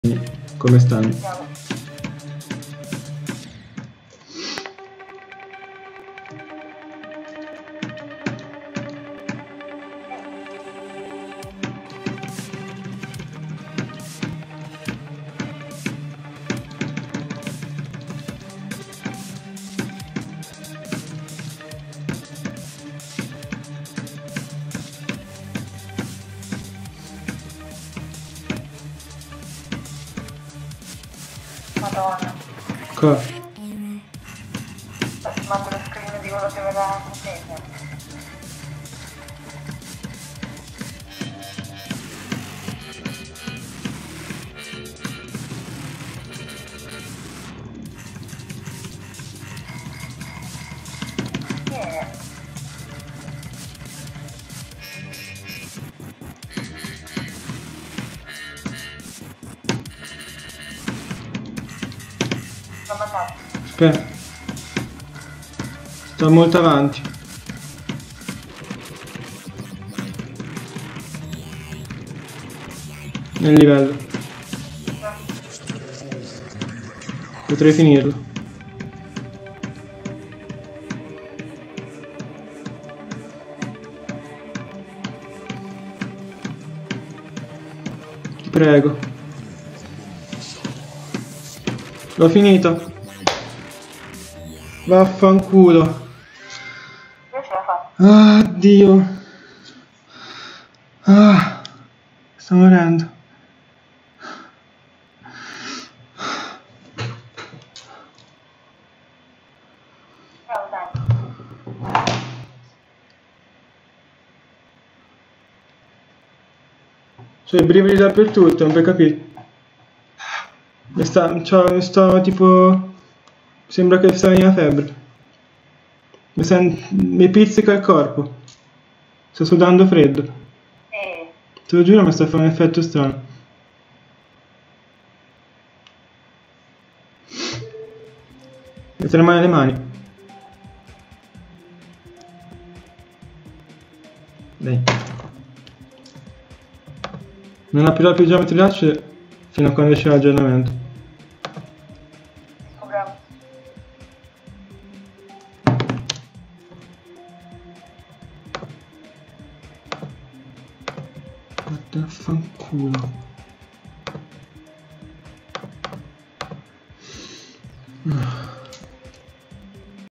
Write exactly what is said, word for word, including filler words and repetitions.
Come stanno? Madonna. Cosa? Sto filmando lo screen di quello che vedrà la contesa. Yeah. L'ho mandato. Aspetta. Sto molto avanti. Nel livello. Potrei finirlo. Ti prego. L'ho finito. Vaffanculo. Io ce la faccio. Ah, Dio. Ah, sto morendo. Bravo, dai. Cioè, i brividi dappertutto, non puoi capire. Mi sta, cioè, mi sto tipo... Sembra che sta venendo febbre. Mi, sen- mi pizzica il corpo. Sto sudando freddo. Eh, Te lo giuro, mi sta facendo un effetto strano. Mettere le mani alle mani. Dai. Non aprirò più il geometry dash fino a quando esce l'aggiornamento. proviamo. Vaffanculo.